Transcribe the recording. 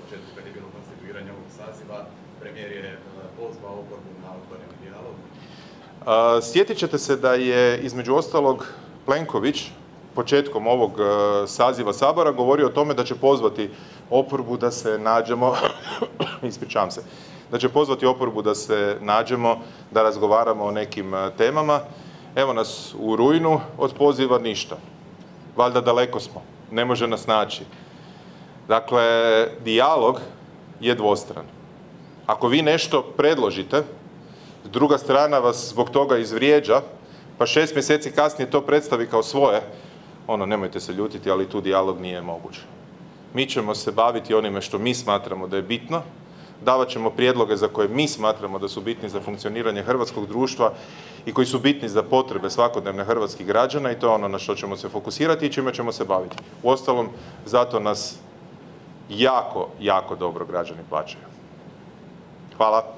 početku kad je bilo konstituiranje ovog saziva, premijer je pozvao oporbu na otvoreni dijalog. Sjetit ćete se da je između ostalog Plenković početkom ovog saziva Sabora govorio o tome da će pozvati oporbu da se nađemo, ispričavam se, da će pozvati oporbu da se nađemo, da razgovaramo o nekim temama. Evo nas u rujnu, od poziva ništa. Valjda daleko smo, ne može nas naći. Dakle, dijalog je dvostran. Ako vi nešto predložite, druga strana vas zbog toga izvrijeđa, pa 6 mjeseci kasnije to predstavi kao svoje, nemojte se ljutiti, ali tu dijalog nije moguć. Mi ćemo se baviti onime što mi smatramo da je bitno, davat ćemo prijedloge za koje mi smatramo da su bitni za funkcioniranje hrvatskog društva i koji su bitni za potrebe svakodnevne hrvatskih građana i to je ono na što ćemo se fokusirati i čime ćemo se baviti. Uostalom, zato nas jako, jako dobro građani plaćaju. Hvala.